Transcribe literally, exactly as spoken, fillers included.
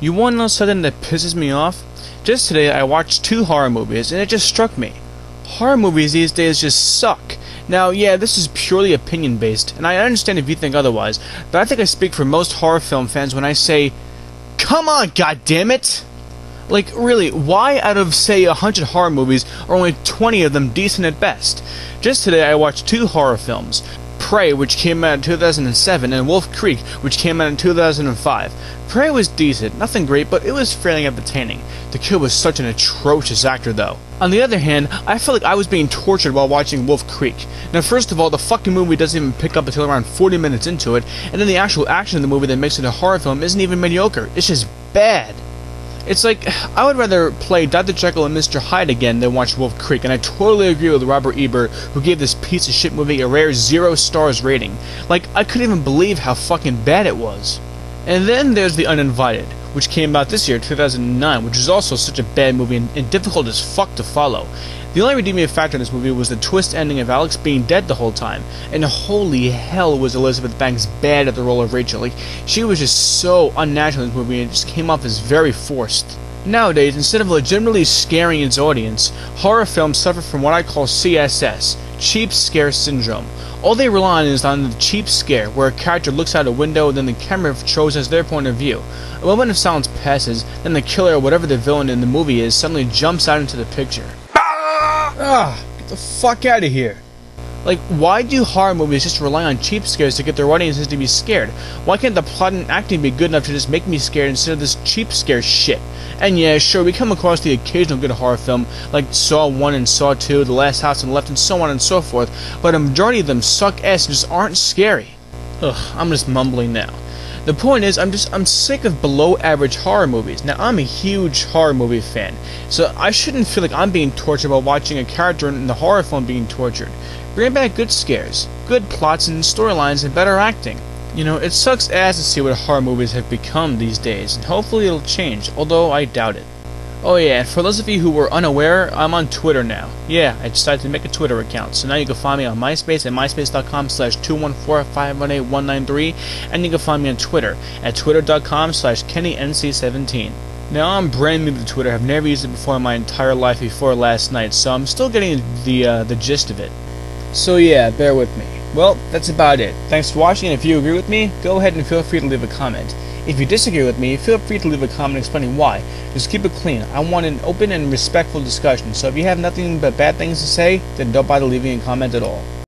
You want to know something that pisses me off? Just today I watched two horror movies and it just struck me. Horror movies these days just suck. Now, yeah, this is purely opinion based, and I understand if you think otherwise, but I think I speak for most horror film fans when I say, come on, goddammit! Like, really, why out of, say, a hundred horror movies are only twenty of them decent at best? Just today I watched two horror films. Prey, which came out in two thousand seven, and Wolf Creek, which came out in two thousand five. Prey was decent, nothing great, but it was fairly entertaining. The kid was such an atrocious actor, though. On the other hand, I felt like I was being tortured while watching Wolf Creek. Now, first of all, the fucking movie doesn't even pick up until around forty minutes into it, and then the actual action of the movie that makes it a horror film isn't even mediocre. It's just bad. It's like, I would rather play Doctor Jekyll and Mister Hyde again than watch Wolf Creek, and I totally agree with Robert Ebert, who gave this piece of shit movie a rare zero stars rating. Like, I couldn't even believe how fucking bad it was. And then there's The Uninvited, which came out this year, two thousand nine, which is also such a bad movie and, and difficult as fuck to follow. The only redeeming factor in this movie was the twist ending of Alex being dead the whole time, and holy hell was Elizabeth Banks bad at the role of Rachel. Like, she was just so unnatural in this movie and it just came off as very forced. Nowadays, instead of legitimately scaring its audience, horror films suffer from what I call C S S, cheap scare syndrome. All they rely on is on the cheap scare, where a character looks out a window and then the camera shows us their point of view. A moment of silence passes, then the killer or whatever the villain in the movie is suddenly jumps out into the picture. Ah! Get the fuck out of here! Like, why do horror movies just rely on cheap scares to get their audiences to be scared? Why can't the plot and acting be good enough to just make me scared instead of this cheap scare shit? And yeah, sure, we come across the occasional good horror film, like Saw one and Saw two, The Last House on the Left, and so on and so forth, but a majority of them suck ass and just aren't scary. Ugh, I'm just mumbling now. The point is, I'm just, I'm sick of below-average horror movies. Now, I'm a huge horror movie fan, so I shouldn't feel like I'm being tortured while watching a character in the horror film being tortured. Bring back good scares, good plots and storylines, and better acting. You know, it sucks ass to see what horror movies have become these days, and hopefully it'll change, although I doubt it. Oh yeah, and for those of you who were unaware, I'm on Twitter now. Yeah, I decided to make a Twitter account, so now you can find me on MySpace at myspace.com slash two one four five one eight one nine three, and you can find me on Twitter at twitter.com slash KennyNC17. Now, I'm brand new to Twitter, I've never used it before in my entire life before last night, so I'm still getting the, uh, the gist of it. So yeah, bear with me. Well, that's about it. Thanks for watching, and if you agree with me, go ahead and feel free to leave a comment. If you disagree with me, feel free to leave a comment explaining why. Just keep it clean. I want an open and respectful discussion, so if you have nothing but bad things to say, then don't bother leaving a comment at all.